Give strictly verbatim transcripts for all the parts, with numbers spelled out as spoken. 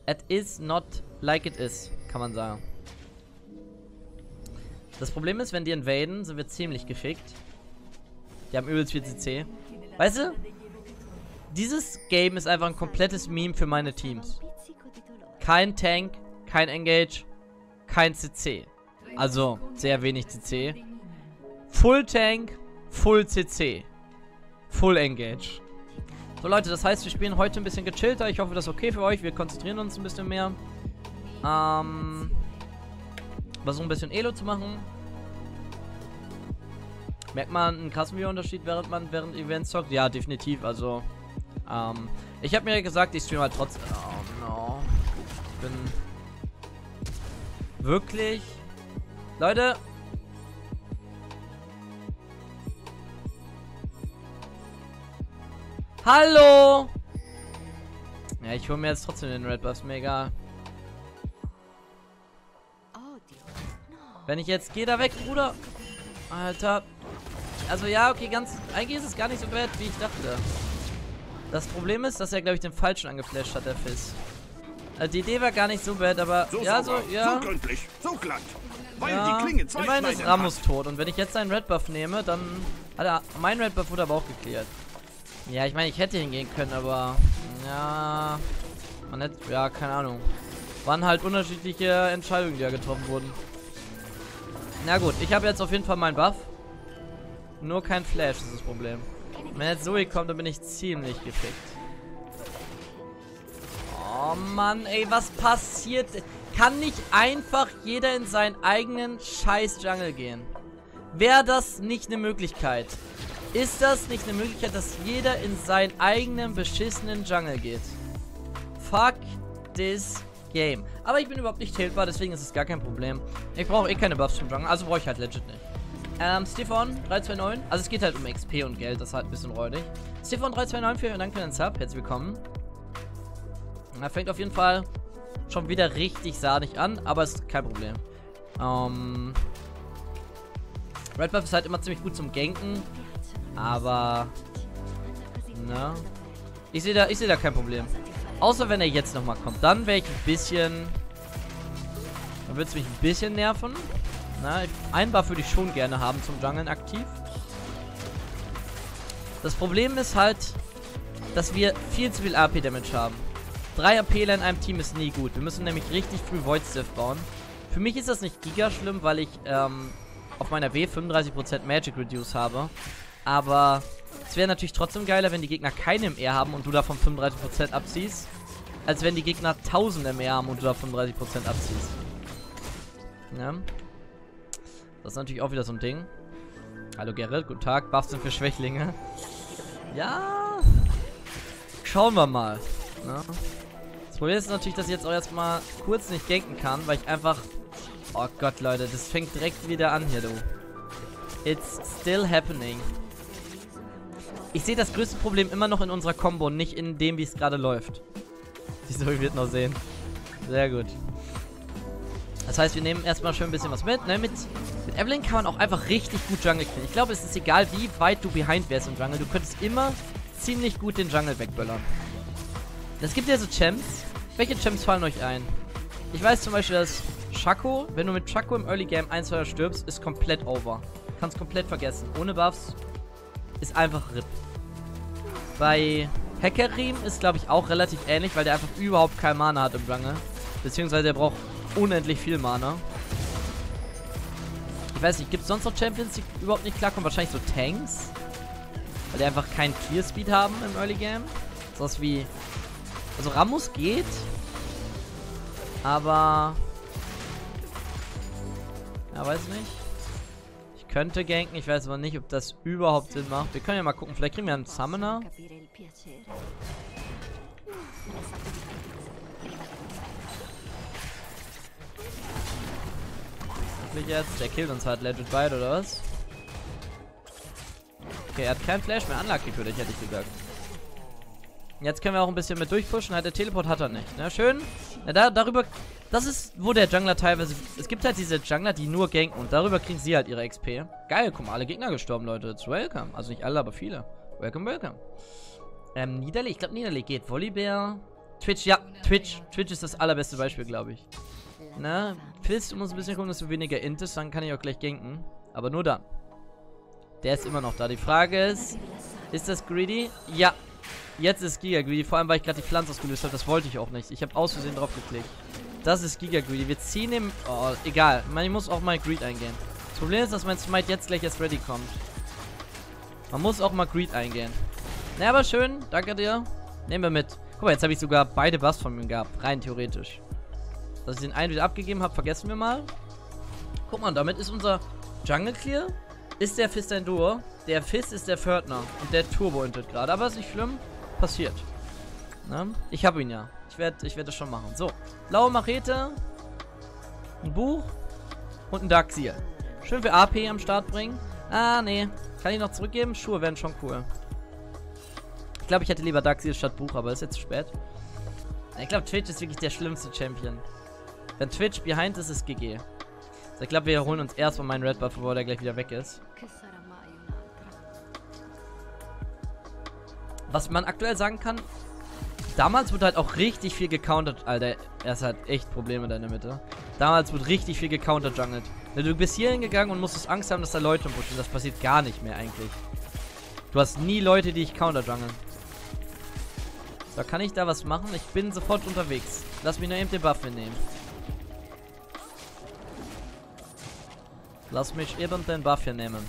It is not like it is, kann man sagen. Das Problem ist, wenn die invaden, sind wir ziemlich gefickt. Die haben übelst viel C C. Weißt du? Dieses Game ist einfach ein komplettes Meme für meine Teams. Kein Tank, kein Engage, kein C C. Also, sehr wenig C C. Full Tank, Full C C. Full Engage. So Leute, das heißt, wir spielen heute ein bisschen gechillter. Ich hoffe, das ist okay für euch. Wir konzentrieren uns ein bisschen mehr. Ähm... Versuchen ein bisschen Elo zu machen. Merkt man einen krassen Unterschied, während man während Events zockt? Ja, definitiv. Also, ähm, ich habe mir gesagt, ich streame halt trotzdem. Oh no. Ich bin wirklich. Leute. Hallo! Ja, ich hole mir jetzt trotzdem den Red Buff, ist mir egal. Wenn ich jetzt gehe da weg, Bruder. Alter. Also ja, okay, ganz. Eigentlich ist es gar nicht so bad, wie ich dachte. Das Problem ist, dass er, glaube ich, den falschen angeflasht hat, der Fizz. Also die Idee war gar nicht so bad, aber. So ja, sauber, so, ja. So gründlich, so glatt. Weil Ja, die Klinge zwei immerhin ist Schneiden Ramos hat. tot. Und wenn ich jetzt seinen Red Buff nehme, dann. Alter, mein Red Buff wurde aber auch geklärt. Ja, ich meine, ich hätte hingehen können, aber. Ja. Man hätte. Ja, keine Ahnung. Waren halt unterschiedliche Entscheidungen, die da getroffen wurden. Na gut, ich habe jetzt auf jeden Fall meinen Buff. Nur kein Flash ist das Problem. Wenn jetzt Zoe kommt, dann bin ich ziemlich gefickt. Oh Mann, ey, was passiert? Kann nicht einfach jeder in seinen eigenen scheiß Jungle gehen? Wäre das nicht eine Möglichkeit? Ist das nicht eine Möglichkeit, dass jeder in seinen eigenen beschissenen Jungle geht? Fuck this Game. Aber ich bin überhaupt nicht tiltbar, deswegen ist es gar kein Problem. Ich brauche eh keine Buffs vom Jungle, also brauche ich halt legit nicht. Ähm, Stefan drei zwei neun. Also es geht halt um X P und Geld, das ist halt ein bisschen räudig. Stefan drei zwei neun, vielen Dank für den Sub, herzlich willkommen. Er fängt auf jeden Fall schon wieder richtig sahnig an, aber ist kein Problem. Ähm, Red Buff ist halt immer ziemlich gut zum Ganken, aber ne? Ich sehe da, ich sehe da kein Problem. Außer wenn er jetzt nochmal kommt. Dann wäre ich ein bisschen. Dann würde es mich ein bisschen nerven. Na, einen Buff würde ich schon gerne haben zum Jungeln aktiv. Das Problem ist halt, dass wir viel zu viel A P-Damage haben. Drei A Pler in einem Team ist nie gut. Wir müssen nämlich richtig früh Void Stiff bauen. Für mich ist das nicht giga schlimm, weil ich ähm, auf meiner W fünfunddreißig Prozent Magic Reduce habe. Aber es wäre natürlich trotzdem geiler, wenn die Gegner keine M R haben und du davon fünfunddreißig Prozent abziehst, als wenn die Gegner tausend M R haben und du davon fünfunddreißig Prozent abziehst. Ja. Das ist natürlich auch wieder so ein Ding. Hallo Gerrit, guten Tag. Buffs sind für Schwächlinge. Ja. Schauen wir mal. Ja. Das Problem ist natürlich, dass ich jetzt auch erstmal kurz nicht ganken kann, weil ich einfach... Oh Gott, Leute, das fängt direkt wieder an hier, du. It's still happening. Ich sehe das größte Problem immer noch in unserer Combo, nicht in dem, wie es gerade läuft. Die Zoe wird noch sehen. Sehr gut. Das heißt, wir nehmen erstmal schön ein bisschen was mit. Ne? Mit, mit Evelynn kann man auch einfach richtig gut Jungle killen. Ich glaube, es ist egal, wie weit du behind wärst im Jungle. Du könntest immer ziemlich gut den Jungle wegböllern. Es gibt ja so Champs. Welche Champs fallen euch ein? Ich weiß zum Beispiel, dass Shaco, wenn du mit Shaco im Early Game eins zwei stirbst, ist komplett over. Kannst komplett vergessen. Ohne Buffs ist einfach R I P. Bei Hecarim ist, glaube ich, auch relativ ähnlich, weil der einfach überhaupt kein Mana hat im Jungle. Beziehungsweise der braucht unendlich viel Mana. Ich weiß nicht, gibt es sonst noch Champions, die überhaupt nicht klarkommen? Wahrscheinlich so Tanks. Weil die einfach keinen Clear Speed haben im Early Game. Sowas wie... Also Ramos geht. Aber... Ja, weiß nicht. Ich könnte ganken, ich weiß aber nicht, ob das überhaupt Sinn macht. Wir können ja mal gucken, vielleicht kriegen wir einen Summoner. Wirklich jetzt? Der killt uns halt legit beide, oder was? Okay, er hat keinen Flash mehr. Unlucky für dich, hätte ich gesagt. Jetzt können wir auch ein bisschen mit durchpushen. Halt, der Teleport hat er nicht. Ne? Schön. Ja, da, darüber... Das ist, wo der Jungler teilweise... Es gibt halt diese Jungler, die nur ganken. Und darüber kriegen sie halt ihre X P. Geil, guck mal, alle Gegner gestorben, Leute. It's welcome. Also nicht alle, aber viele. Welcome, welcome. Ähm, Niederlee. Ich glaube, Niederlee geht. Volibear. Twitch, ja, Twitch. Twitch ist das allerbeste Beispiel, glaube ich. Na, Fizz, du musst ein bisschen gucken, dass du weniger intest, dann kann ich auch gleich ganken. Aber nur dann. Der ist immer noch da. Die Frage ist, ist das greedy? Ja. Jetzt ist Giga greedy, vor allem weil ich gerade die Pflanze ausgelöst habe. Das wollte ich auch nicht. Ich habe aus Versehen drauf geklickt. Das ist Giga greedy. Wir ziehen ihm... Oh, egal. Man muss auch mal Greed eingehen. Das Problem ist, dass mein Smite jetzt gleich erst ready kommt. Man muss auch mal Greed eingehen. Na, aber schön. Danke dir. Nehmen wir mit. Guck mal, jetzt habe ich sogar beide Buffs von mir gehabt. Rein theoretisch. Dass ich den einen wieder abgegeben habe, vergessen wir mal. Guck mal, damit ist unser Jungle clear. Ist der Fizz ein Duo? Der Fizz ist der Pförtner. Und der Turbo-Intet gerade. Aber ist nicht schlimm. Passiert. Na? Ich habe ihn ja. Ich werde ich werd das schon machen. So. Blaue Machete. Ein Buch. Und ein Dark Seal. Schön für A P am Start bringen. Ah, nee. Kann ich noch zurückgeben? Schuhe wären schon cool. Ich glaube, ich hätte lieber Dark Seal statt Buch, aber ist jetzt zu spät. Ich glaube, Twitch ist wirklich der schlimmste Champion. Wenn Twitch behind ist, ist G G. Also ich glaube, wir holen uns erstmal meinen Red Buff, bevor der gleich wieder weg ist. Was man aktuell sagen kann, damals wurde halt auch richtig viel gecountert. Alter, er ist halt echt Probleme da in der Mitte. Damals wurde richtig viel gecountert jungelt. Du bist hier hingegangen und musstest Angst haben, dass da Leute pushen. Das passiert gar nicht mehr eigentlich. Du hast nie Leute, die dich counter jungeln. So, kann ich da was machen? Ich bin sofort unterwegs. Lass mich nur eben den Buff mitnehmen. Lass mich eben den Buff hier nehmen.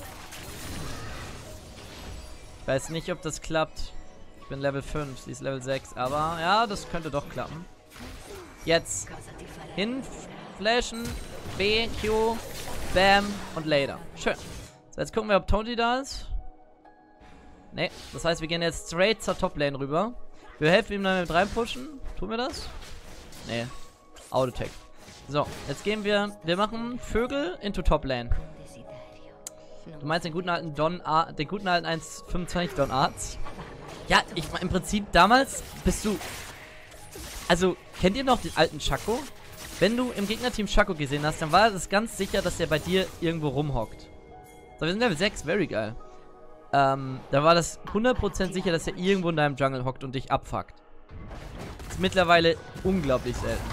Ich weiß nicht, ob das klappt. Ich bin Level fünf, sie ist Level sechs. Aber ja, das könnte doch klappen. Jetzt. Hin, flashen, B, Q, Bam und Later. Schön. So, jetzt gucken wir, ob Tony da ist. Ne, das heißt, wir gehen jetzt straight zur Top-Lane rüber. Wir helfen ihm dann mit reinpushen. Tun wir das? Ne. Autotech. So, jetzt gehen wir. Wir machen Vögel into Top-Lane. Du meinst den guten alten Don Ar den guten alten eins Komma fünfundzwanzig Don Arts? Ja, ich meine im Prinzip damals bist du. Also, kennt ihr noch den alten Chaco? Wenn du im Gegnerteam Chaco gesehen hast, dann war es ganz sicher, dass der bei dir irgendwo rumhockt. So, wir sind Level sechs, very geil. Ähm, da war das hundert Prozent sicher, dass er irgendwo in deinem Jungle hockt und dich abfuckt. Ist mittlerweile unglaublich selten.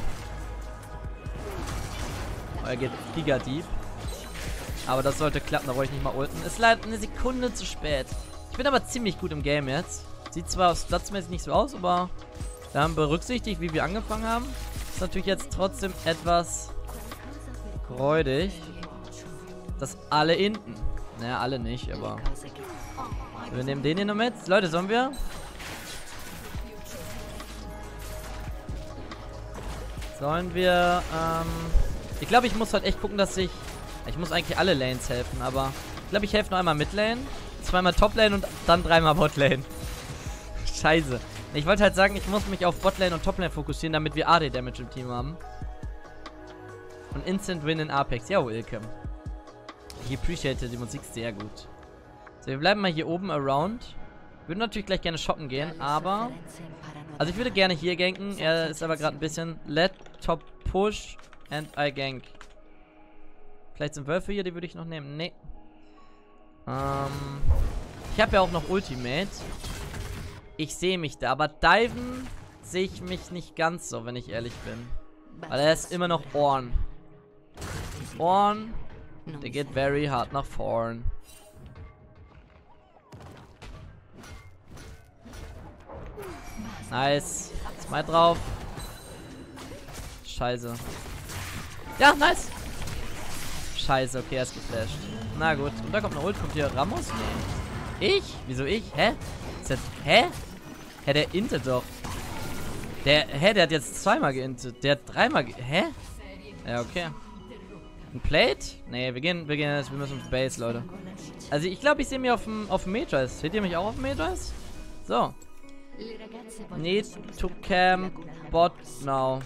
Oh, er geht Giga Deep. Aber das sollte klappen, da brauche ich nicht mal ulten. Ist leider eine Sekunde zu spät. Ich bin aber ziemlich gut im Game jetzt. Sieht zwar platzmäßig nicht so aus, aber wir haben berücksichtigt, wie wir angefangen haben. Ist natürlich jetzt trotzdem etwas freudig, dass alle hinten. Naja, alle nicht, aber wir nehmen den hier noch mit. Leute, sollen wir? Sollen wir, ähm... Ich glaube, ich muss halt echt gucken, dass ich... Ich muss eigentlich alle Lanes helfen, aber... Ich glaube, ich helfe noch einmal Midlane, zweimal Toplane und dann dreimal Botlane. Scheiße. Ich wollte halt sagen, ich muss mich auf Botlane und Toplane fokussieren, damit wir A D-Damage im Team haben. Und Instant Win in Apex. Ja, welcome. Ich appreciate die Musik sehr gut. So, wir bleiben mal hier oben around. Würde natürlich gleich gerne shoppen gehen, aber... Also ich würde gerne hier ganken. Er ist aber gerade ein bisschen... Let top push and I gank. Vielleicht sind Wölfe hier, die würde ich noch nehmen. Nee. Ähm... Ich habe ja auch noch Ultimate. Ich sehe mich da, aber diven sehe ich mich nicht ganz so, wenn ich ehrlich bin. Weil er ist immer noch Ornn. Ornn... Der geht very hard nach vorn. Nice. Smite drauf. Scheiße. Ja, nice. Scheiße, okay, er ist geflasht. Na gut. Und da kommt eine Ult. Kommt hier Ramos? Nee. Ich? Wieso ich? Hä? Ist das, hä? Hä, der intet doch. Der, hä, der hat jetzt zweimal geintet. Der hat dreimal ge... Hä? Ja, okay. Ein Plate? Nee, wir gehen, wir gehen jetzt, wir müssen auf Base, Leute. Also ich glaube, ich sehe mich auf dem auf dem Matrix. Seht ihr mich auch auf dem Matrix? So. Need to camp bot now.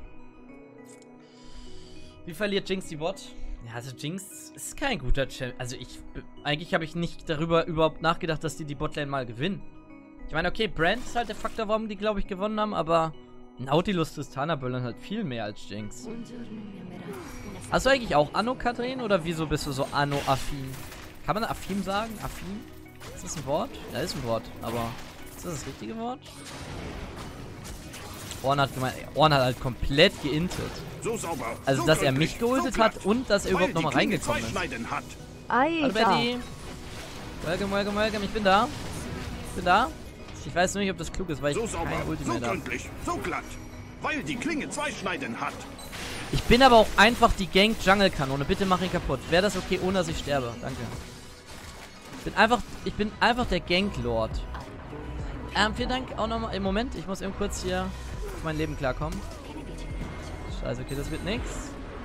Wie verliert Jinx die Bot? Ja, also Jinx ist kein guter Champion. Also ich, eigentlich habe ich nicht darüber überhaupt nachgedacht, dass die die Botlane mal gewinnen. Ich meine, okay, Brand ist halt der Faktor, warum die, glaube ich, gewonnen haben, aber Nautilus Tristana böllern halt viel mehr als Jinx. Hast du eigentlich auch Anno, Katrin? Oder wieso bist du so Anno-affin? Kann man affin sagen? Affin? Ist das ein Wort? Ja, ist ein Wort, aber ist das das richtige Wort? Ornn hat gemeint, Ornn hat halt komplett geintet. So sauber. Also, so dass er gründlich, mich geultet so hat glatt, und dass er überhaupt nochmal reingekommen ist. Hat. Hallo Betty. Welcome, welcome, welcome. Ich bin da. Ich bin da. Ich weiß nur nicht, ob das klug ist, weil ich so sauber, keine Ultimate so habe. gründlich, so glatt. Weil die Klinge zwei Schneiden hat. Ich bin aber auch einfach die Gank-Jungle-Kanone. Bitte mach ihn kaputt. Wäre das okay, ohne dass ich sterbe? Danke. Ich bin einfach, ich bin einfach der Gank-Lord. Ähm, vielen Dank auch nochmal. Im Moment, ich muss eben kurz hier auf mein Leben klarkommen. Scheiße, okay, das wird nix.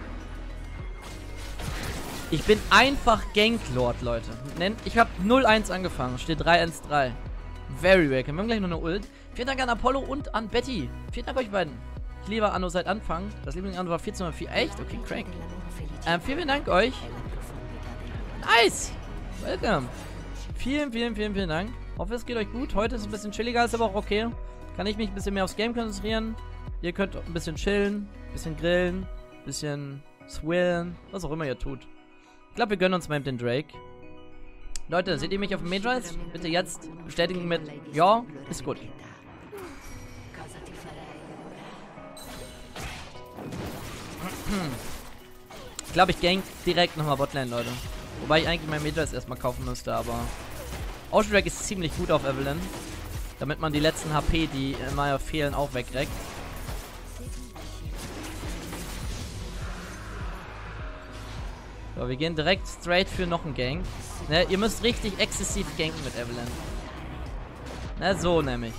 Ich bin einfach Gank-Lord, Leute. Ich habe null eins angefangen. Steht drei eins drei. Very welcome. Wir haben gleich noch eine Ult. Vielen Dank an Apollo und an Betty. Vielen Dank euch beiden. Ich liebe Anno seit Anfang. Das Lieblingsanno war vierzehn Komma vier. Echt? Okay, crank. Ähm, vielen, vielen Dank euch. Nice. Welcome. Vielen, vielen, vielen, vielen Dank. Hoffe, es geht euch gut. Heute ist es ein bisschen chilliger, ist aber auch okay. Kann ich mich ein bisschen mehr aufs Game konzentrieren. Ihr könnt ein bisschen chillen, ein bisschen grillen, ein bisschen swillen, was auch immer ihr tut. Ich glaube, wir gönnen uns mal den Drake. Leute, seht ihr mich auf dem Majors? Bitte jetzt bestätigen mit ja, ist gut. Ich glaube, ich gank direkt nochmal Botlane, Leute. Wobei ich eigentlich mein Majors erstmal kaufen müsste, aber Ocean Drake ist ziemlich gut auf Evelynn. Damit man die letzten H P, die immer fehlen, auch wegreckt. So, wir gehen direkt straight für noch einen Gank. Ne, ihr müsst richtig exzessiv ganken mit Evelynn. Ne, so nämlich.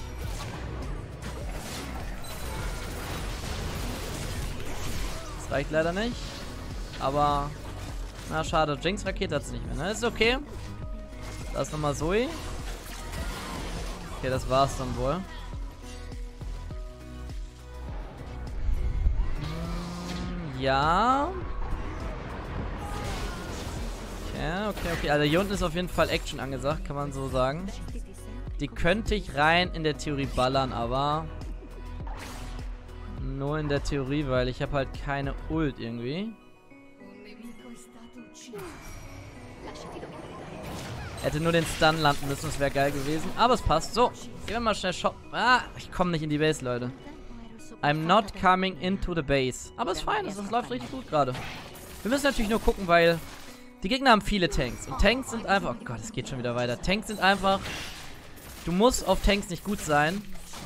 Das reicht leider nicht. Aber, na schade, Jinx-Rakete hat es nicht mehr, ne? Ist okay. Da ist nochmal Zoe. Okay, das war's dann wohl. Hm, ja. Okay, okay, okay. Also hier unten ist auf jeden Fall Action angesagt, kann man so sagen. Die könnte ich rein in der Theorie ballern, aber nur in der Theorie, weil ich habe halt keine Ult irgendwie. Hätte nur den Stun landen müssen, das wäre geil gewesen. Aber es passt. So, gehen wir mal schnell shoppen. Ah, ich komme nicht in die Base, Leute. I'm not coming into the base. Aber es ist fein, das, das läuft richtig gut gerade. Wir müssen natürlich nur gucken, weil die Gegner haben viele Tanks. Und Tanks sind einfach... Oh Gott, es geht schon wieder weiter. Tanks sind einfach... Du musst auf Tanks nicht gut sein.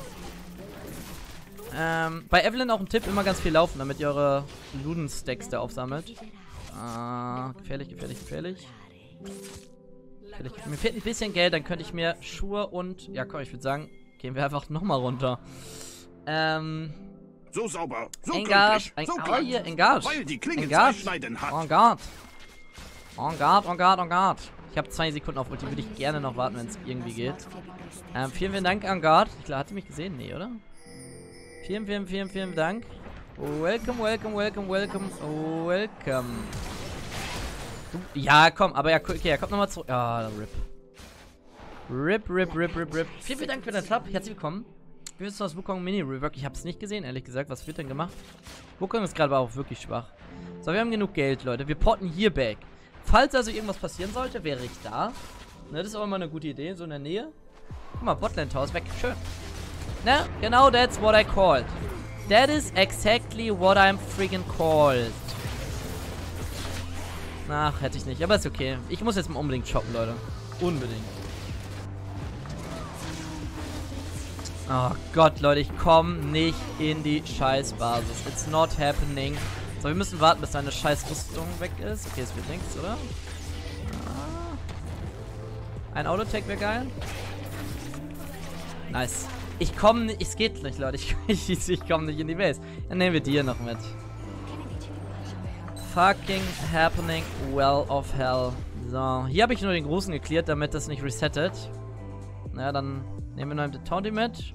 Ähm, bei Evelynn auch ein Tipp, immer ganz viel laufen, damit ihr eure Luden-Stacks da aufsammelt. Ah, gefährlich, gefährlich, gefährlich. gefährlich. Mir fehlt ein bisschen Geld, dann könnte ich mir Schuhe und... Ja, komm, ich würde sagen, gehen wir einfach nochmal runter. Ähm... So sauber, so Engage, gründlich, so Eng glatt, oh, hier, Engage. weil die Klinge Engage. zwei Schneiden hat. En garde. En garde, en garde, en garde. Ich habe zwei Sekunden auf Ulti, würde ich gerne noch warten, wenn es irgendwie geht. Ähm, vielen, vielen Dank, En garde. Ich glaube, hat sie mich gesehen? Nee, oder? Vielen, vielen, vielen, vielen Dank. Welcome, welcome, welcome, welcome, welcome. Du, ja, komm, aber ja, okay, er kommt nochmal zurück. Ah, RIP. RIP, RIP, RIP, RIP, RIP. Vielen, vielen Dank für den Sub. Herzlich willkommen. Wir wissen aus Wukong Mini Rework. Ich habe es nicht gesehen, ehrlich gesagt. Was wird denn gemacht? Wukong ist gerade aber auch wirklich schwach. So, wir haben genug Geld, Leute. Wir porten hier back. Falls also irgendwas passieren sollte, wäre ich da. Ne, das ist auch immer eine gute Idee, so in der Nähe. Guck mal, Botland Tower ist weg. Schön. Ne, genau, that's what I called. That is exactly what I'm freaking called. Ach, hätte ich nicht. Aber ist okay. Ich muss jetzt mal unbedingt shoppen, Leute. Unbedingt. Oh Gott, Leute, ich komme nicht in die Scheißbasis. It's not happening. So, wir müssen warten, bis seine Scheißrüstung weg ist. Okay, es wird nichts, oder? Ah. Ein Autotech wäre geil. Nice. Ich komme nicht, es geht nicht, Leute. Ich, ich, ich komme nicht in die Base. Dann nehmen wir die hier noch mit. Fucking happening, well of hell. So, hier habe ich nur den Großen geklärt, damit das nicht resettet. Na, dann nehmen wir noch den Taunty mit.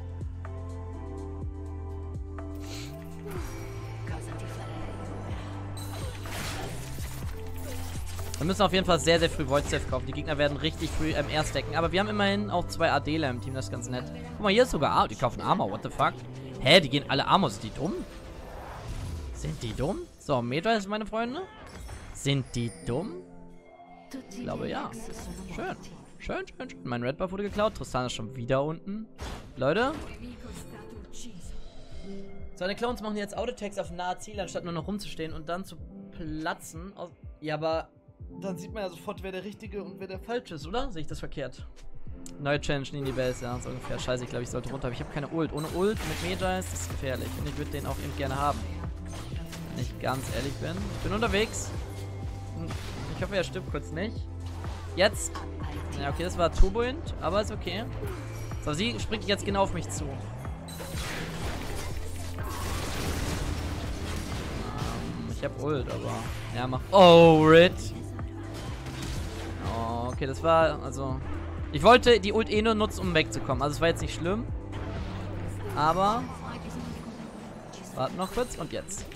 Wir müssen auf jeden Fall sehr, sehr früh Void Safe kaufen. Die Gegner werden richtig früh M R stacken. Aber wir haben immerhin auch zwei A D Ler im Team, das ist ganz nett. Guck mal, hier ist sogar Armor. Die kaufen Armor, what the fuck? Hä, die gehen alle Armor. Sind die dumm? Sind die dumm? So, Meters, meine Freunde. Sind die dumm? Ich glaube, ja. Schön. Schön, schön, schön. Mein Red Buff wurde geklaut. Tristan ist schon wieder unten. Leute. Seine Clones machen jetzt Autotext auf nahe Ziele, anstatt nur noch rumzustehen und dann zu platzen. Ja, aber dann sieht man ja sofort, wer der Richtige und wer der Falsche ist, oder? Sehe ich das verkehrt? Neue Challenge in die Base, ja, so ungefähr. Scheiße, ich glaube, ich sollte runter. Aber ich habe keine Ult. Ohne Ult mit Magi ist das gefährlich. Und ich würde den auch eben gerne haben. Wenn ich ganz ehrlich bin. Ich bin unterwegs. Ich hoffe, er stirbt kurz nicht. Jetzt. Ja, okay, das war Turbo-Int, aber ist okay. So, sie springt jetzt genau auf mich zu. Ähm, ich hab Ult, aber... Ja, mach... Oh, Rit. Oh, okay, das war... Also... Ich wollte die Ult eh nur nutzen, um wegzukommen. Also es war jetzt nicht schlimm. Aber... Warten noch kurz und jetzt.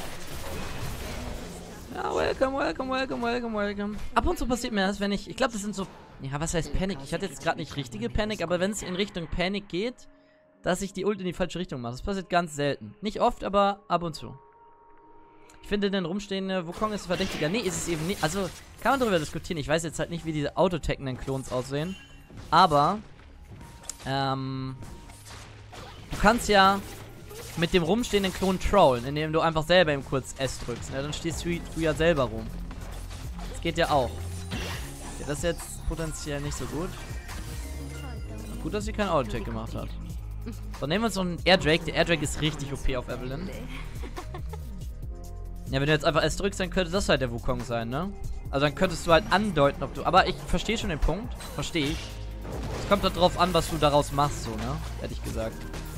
Ja, welcome, welcome, welcome, welcome, welcome. Ab und zu passiert mir das, wenn ich... Ich glaube, das sind so... Ja, was heißt Panik? Ich hatte jetzt gerade nicht richtige Panik, aber wenn es in Richtung Panik geht, dass ich die Ult in die falsche Richtung mache. Das passiert ganz selten. Nicht oft, aber ab und zu. Ich finde den rumstehenden Wukong ist verdächtiger. Nee, ist es eben nicht. Also, kann man darüber diskutieren. Ich weiß jetzt halt nicht, wie diese autoteckenden Klons aussehen. Aber, ähm... Du kannst ja mit dem rumstehenden Klon trollen, indem du einfach selber ihm kurz S drückst. Ja, dann stehst du, du ja selber rum. Das geht ja auch. Okay, das ist jetzt potenziell nicht so gut. Gut, dass sie kein Autotech gemacht hat. So, nehmen wir uns noch einen Air Drake. Der Air Drake ist richtig O P auf Evelynn. Ja, wenn du jetzt einfach S drückst, dann könnte das halt der Wukong sein, ne? Also dann könntest du halt andeuten, ob du... Aber ich verstehe schon den Punkt. Verstehe ich. Es kommt halt drauf an, was du daraus machst, so, ne? Hätte ich gesagt.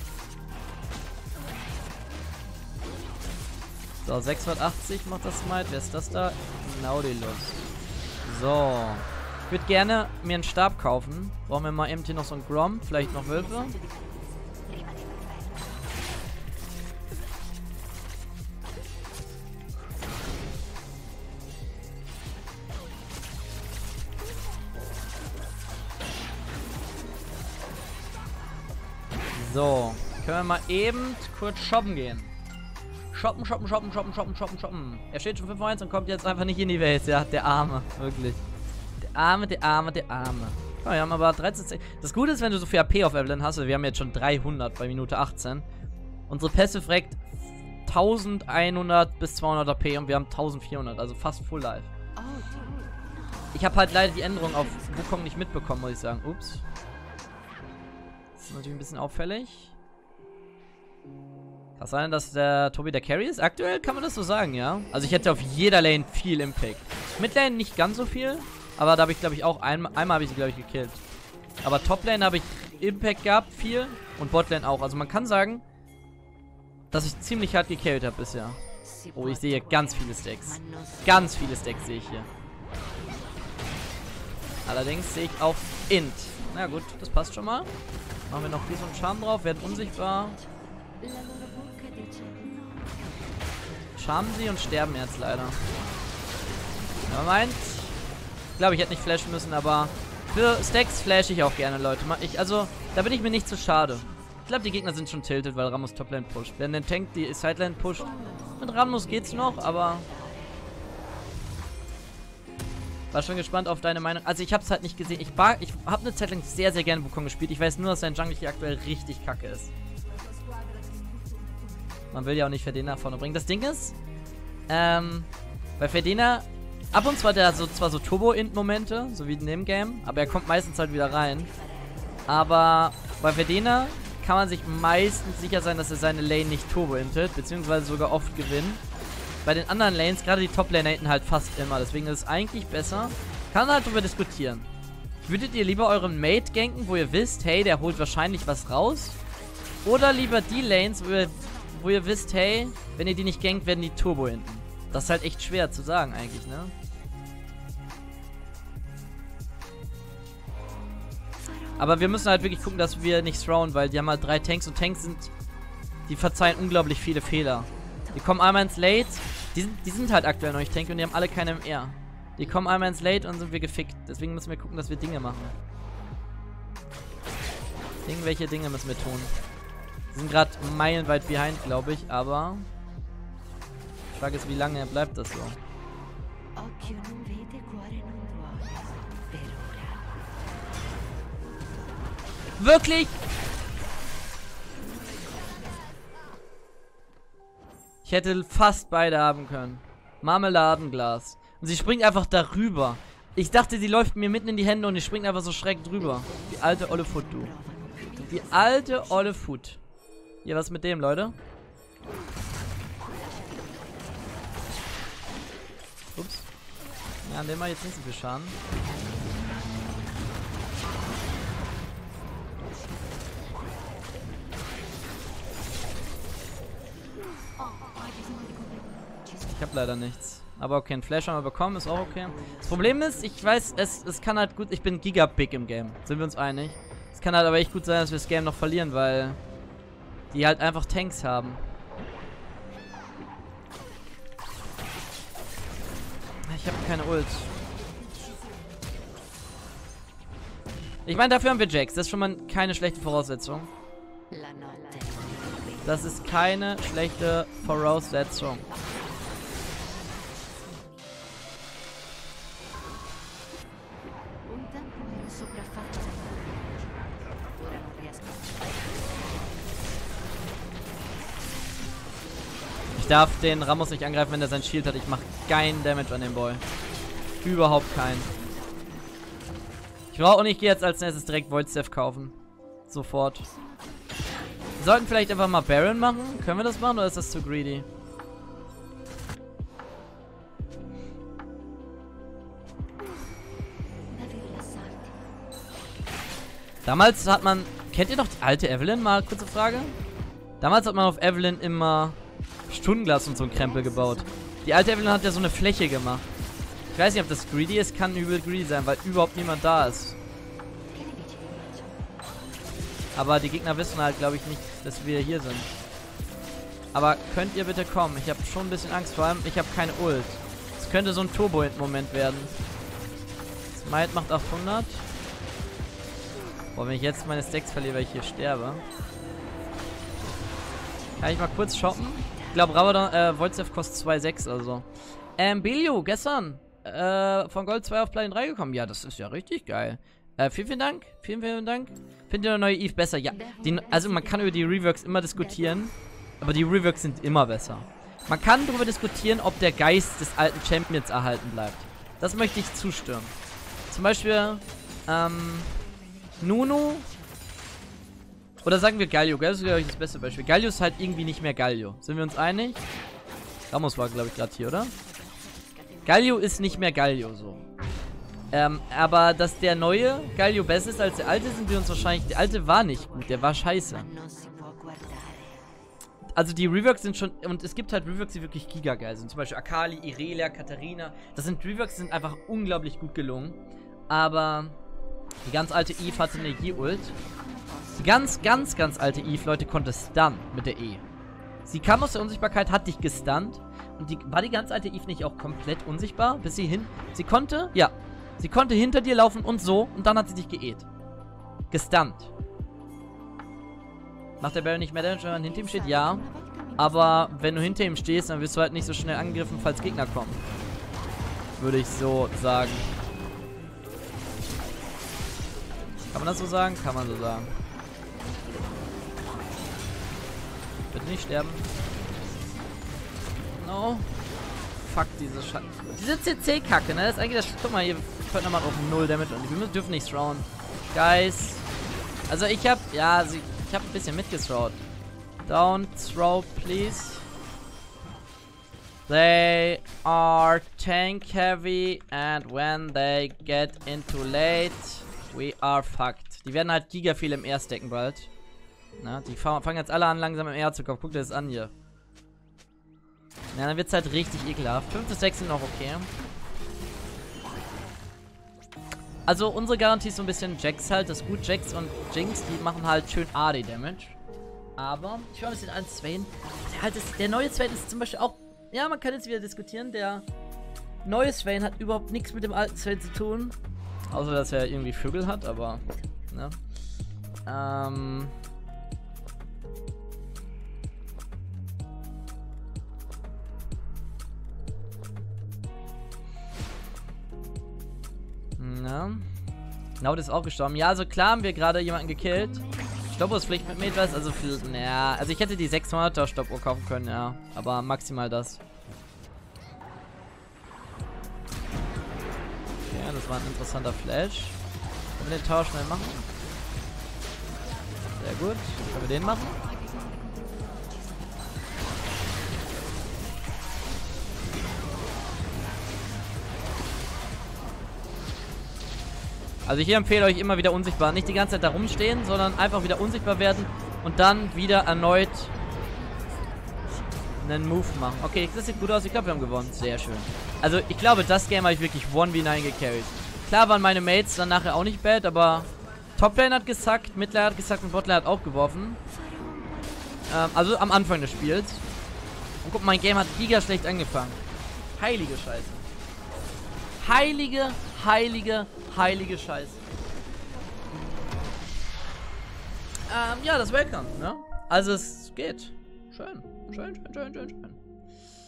So, sechshundertachtzig macht das Smite. Wer ist das da? Nautilus. So. Ich würde gerne mir einen Stab kaufen. Brauchen wir mal eben hier noch so einen Grom. Vielleicht noch Wölfe. So. Können wir mal eben kurz shoppen gehen. Shoppen, shoppen, shoppen, shoppen, shoppen, shoppen, shoppen. Er steht schon fünf eins und kommt jetzt einfach nicht in die Welt. Ja, der Arme. Wirklich. Der Arme, der Arme, der Arme. Oh, wir haben aber dreizehn... Das Gute ist, wenn du so viel A P auf Evelynn hast, wir haben jetzt schon dreihundert bei Minute achtzehn. Unsere Passive rackt elfhundert bis zweihundert A P und wir haben eintausendvierhundert, also fast Full Life. Ich habe halt leider die Änderung auf Wukong nicht mitbekommen, muss ich sagen. Ups. Das ist natürlich ein bisschen auffällig. Kann sein, dass der Tobi der Carry ist? Aktuell kann man das so sagen, ja. Also ich hätte auf jeder Lane viel Impact. Midlane nicht ganz so viel, aber da habe ich, glaube ich, auch einmal, einmal habe ich sie, glaube ich, gekillt. Aber Toplane habe ich Impact gehabt, viel, und Botlane auch. Also man kann sagen, dass ich ziemlich hart gecarried habe bisher. Oh, ich sehe ganz viele Stacks. Ganz viele Stacks sehe ich hier. Allerdings sehe ich auch Int. Na gut, das passt schon mal. Machen wir noch hier so einen Charme drauf, werden unsichtbar. Charmen sie und sterben jetzt leider. Ja, meint. Ich glaube, ich hätte nicht flashen müssen, aber für Stacks flash ich auch gerne, Leute. Ich, also, da bin ich mir nicht zu schade. Ich glaube, die Gegner sind schon tilted, weil Rammus Toplane pusht. Wenn der Tank die Sidelane pusht, mit Rammus geht's noch, aber... War schon gespannt auf deine Meinung. Also, ich hab's halt nicht gesehen. Ich, war, ich habe eine Zeit lang sehr, sehr gerne Wukong gespielt. Ich weiß nur, dass sein Jungle hier aktuell richtig kacke ist. Man will ja auch nicht Fedena vorne bringen. Das Ding ist, ähm, bei Fedena, ab und zu hat er so, zwar so Turbo-Int-Momente, so wie in dem Game, aber er kommt meistens halt wieder rein. Aber bei Fedena kann man sich meistens sicher sein, dass er seine Lane nicht Turbo-Intet, beziehungsweise sogar oft gewinnt. Bei den anderen Lanes, gerade die Top-Lane hinten halt fast immer, deswegen ist es eigentlich besser. Kann halt darüber diskutieren. Würdet ihr lieber euren Mate ganken, wo ihr wisst, hey, der holt wahrscheinlich was raus? Oder lieber die Lanes, wo ihr wo ihr wisst, hey, wenn ihr die nicht gankt, werden die Turbo hinten. Das ist halt echt schwer zu sagen eigentlich, ne? Aber wir müssen halt wirklich gucken, dass wir nicht throwen, weil die haben halt drei Tanks und Tanks sind, die verzeihen unglaublich viele Fehler. Die kommen einmal ins Late, die sind, die sind halt aktuell noch nicht Tank und die haben alle keine M R. Die kommen einmal ins Late und sind wir gefickt. Deswegen müssen wir gucken, dass wir Dinge machen. Irgendwelche Dinge müssen wir tun. Wir sind gerade meilenweit behind, glaube ich, aber die Frage ist, wie lange bleibt das so? Wirklich? Ich hätte fast beide haben können. Marmeladenglas. Und sie springt einfach darüber. Ich dachte, die läuft mir mitten in die Hände und die springt einfach so schräg drüber. Die alte olle Foot, du. Die alte olle Foot. Hier, was mit dem, Leute? Ups. Ja, an dem mal jetzt nicht so viel Schaden. Ich habe leider nichts. Aber okay, ein Flash haben wir bekommen, ist auch okay. Das Problem ist, ich weiß, es, es kann halt gut... Ich bin Giga-Big im Game. Sind wir uns einig? Es kann halt aber echt gut sein, dass wir das Game noch verlieren, weil... die halt einfach Tanks haben. Ich habe keine Ult. Ich meine, dafür haben wir Jax. Das ist schon mal keine schlechte Voraussetzung. Das ist keine schlechte Voraussetzung. Ich darf den Ramos nicht angreifen, wenn er sein Shield hat. Ich mache keinen Damage an den Boy. Überhaupt keinen. Ich brauche auch nicht, ich gehe jetzt als nächstes direkt Void Staff kaufen. Sofort. Wir sollten vielleicht einfach mal Baron machen. Können wir das machen oder ist das zu greedy? Damals hat man... Kennt ihr noch die alte Evelynn? Mal kurze Frage. Damals hat man auf Evelynn immer Stundenglas und so ein Krempel gebaut. Die alte Evelynn hat ja so eine Fläche gemacht. Ich weiß nicht, ob das greedy ist. Kann übel greedy sein, weil überhaupt niemand da ist. Aber die Gegner wissen halt, glaube ich, nicht, dass wir hier sind. Aber könnt ihr bitte kommen? Ich habe schon ein bisschen Angst. Vor allem, ich habe keine Ult. Es könnte so ein Turbo-Moment werden. Smite macht achthundert. Boah, wenn ich jetzt meine Stacks verliere, weil ich hier sterbe. Kann ich mal kurz shoppen? Ich glaube, Rabadon, äh, Voidstaff kostet zwei Komma sechs oder so. Ähm, Belio, gestern äh, von Gold zwei auf Platin drei gekommen. Ja, das ist ja richtig geil. Äh, vielen, vielen Dank. Vielen, vielen Dank. Findet ihr eine neue Eve besser? Ja. Die, also, man kann über die Reworks immer diskutieren. Aber die Reworks sind immer besser. Man kann darüber diskutieren, ob der Geist des alten Champions erhalten bleibt. Das möchte ich zustimmen. Zum Beispiel, ähm, Nunu. Oder sagen wir Galio. Galio ist, glaube ich, das beste Beispiel. Galio ist halt irgendwie nicht mehr Galio. Sind wir uns einig? Ramos war, glaube ich, gerade hier, oder? Galio ist nicht mehr Galio, so. Ähm, aber dass der neue Galio besser ist als der alte, sind wir uns wahrscheinlich... Der alte war nicht gut, der war scheiße. Also die Reworks sind schon... Und es gibt halt Reworks, die wirklich gigageil sind. Zum Beispiel Akali, Irelia, Katharina. Das sind Reworks, die sind einfach unglaublich gut gelungen. Aber die ganz alte Eve hatte eine E-Ult. Die ganz, ganz, ganz alte Eve, Leute, konnte stunnen mit der E. Sie kam aus der Unsichtbarkeit, hat dich gestunt. Und die, war die ganz alte Eve nicht auch komplett unsichtbar? Bis sie hin... Sie konnte... Ja. Sie konnte hinter dir laufen und so. Und dann hat sie dich geäht. Gestunt. Macht der Baron nicht mehr Damage, wenn man hinter ihm steht? Ja. Aber wenn du hinter ihm stehst, dann wirst du halt nicht so schnell angegriffen, falls Gegner kommen. Würde ich so sagen. Kann man das so sagen? Kann man so sagen. Bitte nicht sterben. No. Fuck, diese Schatten. Diese C C-Kacke, ne? Das ist eigentlich das... Guck mal, hier könnte man auf null Damage und wir dürfen nicht throwen. Guys. Also ich hab... Ja, also ich, ich hab ein bisschen mitgethrowt. Don't throw, please. They are tank heavy and when they get into late, we are fucked. Die werden halt giga viel im R stacken bald. Na, die fangen jetzt alle an, langsam im R zu kommen. Guck dir das an hier. Ja, dann wird es halt richtig ekelhaft. fünf bis sechs sind noch okay. Also unsere Garantie ist so ein bisschen Jax halt. Das ist gut, Jax und Jinx, die machen halt schön A D-Damage. Aber ich war ein bisschen an Swain. Der, halt ist, der neue Swain ist zum Beispiel auch... Ja, man kann jetzt wieder diskutieren. Der neue Swain hat überhaupt nichts mit dem alten Swain zu tun. Außer, dass er irgendwie Vögel hat, aber... Ne? Ähm... Ja. Naut ist auch gestorben. Ja, also klar haben wir gerade jemanden gekillt. Stoppuhr ist Pflicht mit mir, weiß, also viel, naja, also ich hätte die sechshunderter Stoppuhr kaufen können, ja, aber maximal das. Okay, das war ein interessanter Flash. Können wir den Tower schnell machen? Sehr gut, können wir den machen? Also ich empfehle euch immer wieder unsichtbar. Nicht die ganze Zeit da rumstehen, sondern einfach wieder unsichtbar werden und dann wieder erneut einen Move machen. Okay, das sieht gut aus. Ich glaube, wir haben gewonnen. Sehr schön. Also ich glaube, das Game habe ich wirklich eins gegen neun gecarried. Klar waren meine Mates dann nachher auch nicht bad, aber Toplane hat gesackt, Midlane hat gesackt und Botlane hat auch geworfen. Ähm, also am Anfang des Spiels. Und guck, mein Game hat giga schlecht angefangen. Heilige Scheiße. Heilige, heilige, heilige Scheiße. Ähm, ja, das Welcome, ne? Also es geht. Schön, schön, schön, schön, schön, schön.